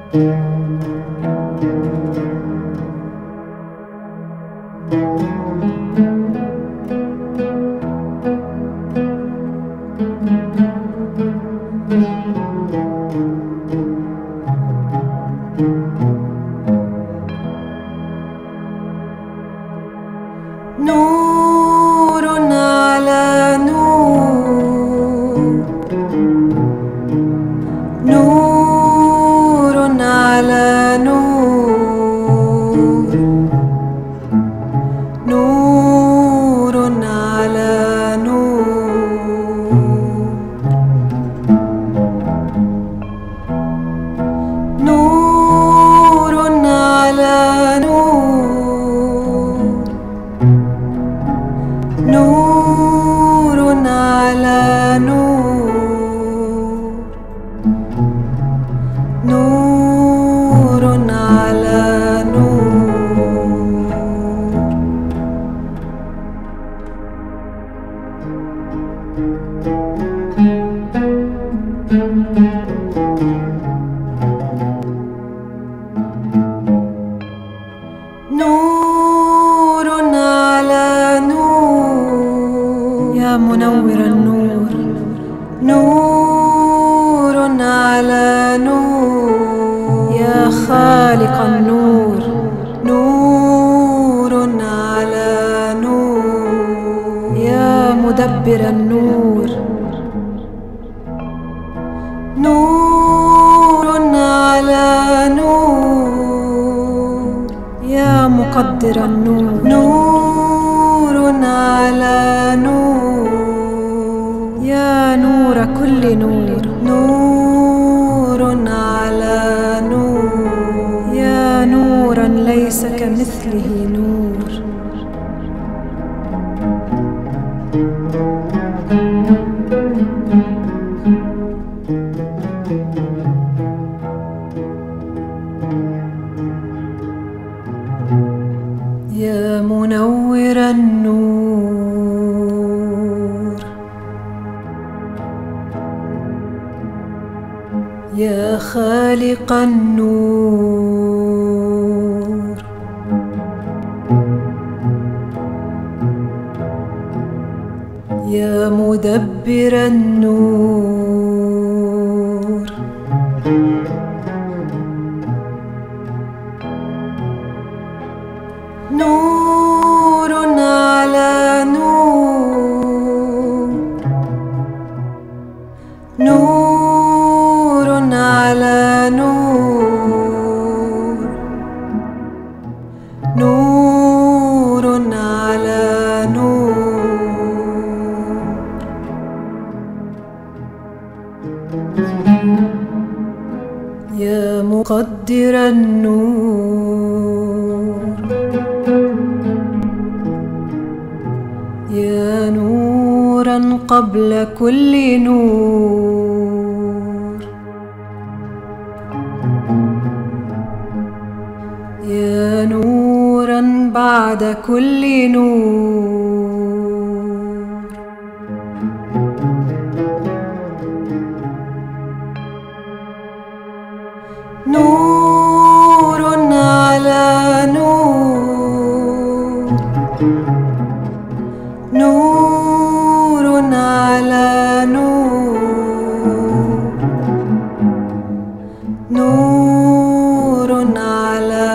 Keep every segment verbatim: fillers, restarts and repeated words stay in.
نور على نور، نور على نور، نور على نور، نور على نور، نور على نور، نور على نور. نور على نور، يا منور النور، نور على نور، يا خالق النور، نور على نور، يا مدبر النور، نور على نور، يا مقدر النور، نور على نور، يا نور كل نور، نور على نور، يا نورا ليس كمثله نور. يا منور النور، يا خالق النور، يا مدبر النور، نور على نور، نور على نور، نور على نور، يا مقدر النور، يا نورا قبل كل نور، يا نورا بعد كل نور، نور على نور، نور على نور، نور على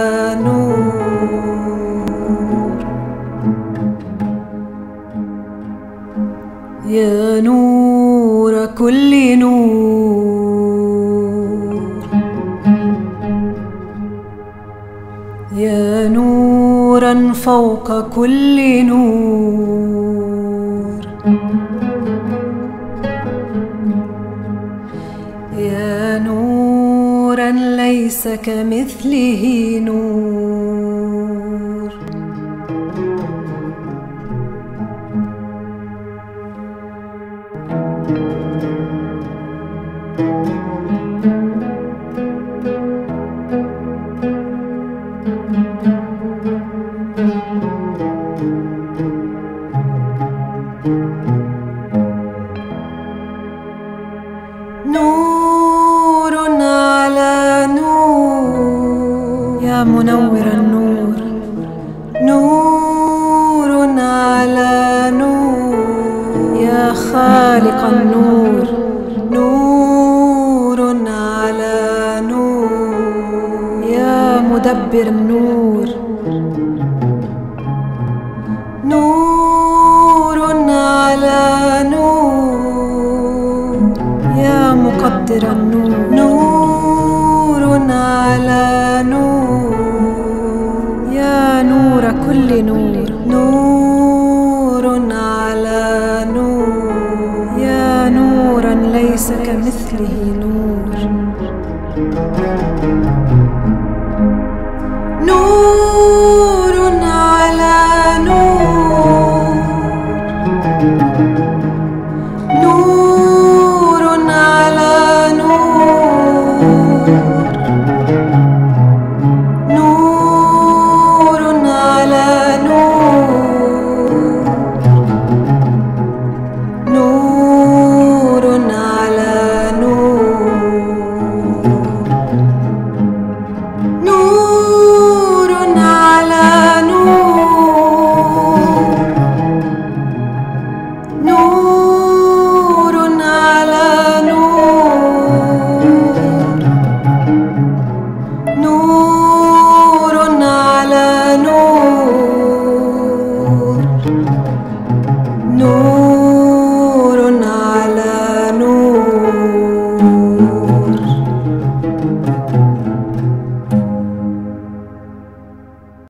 نور، يا نور كل نور، يا نورا فوق كل نور، يا نورا ليس كمثله نور. نور على نور، يا منور النور، نور على نور، يا خالق النور، نور على نور، يا مدبر النور، نور على نور، يا مقدر النور، نور على نور، يا نور كل نور، نور على نور، يا نورا ليس كمثله نور، نور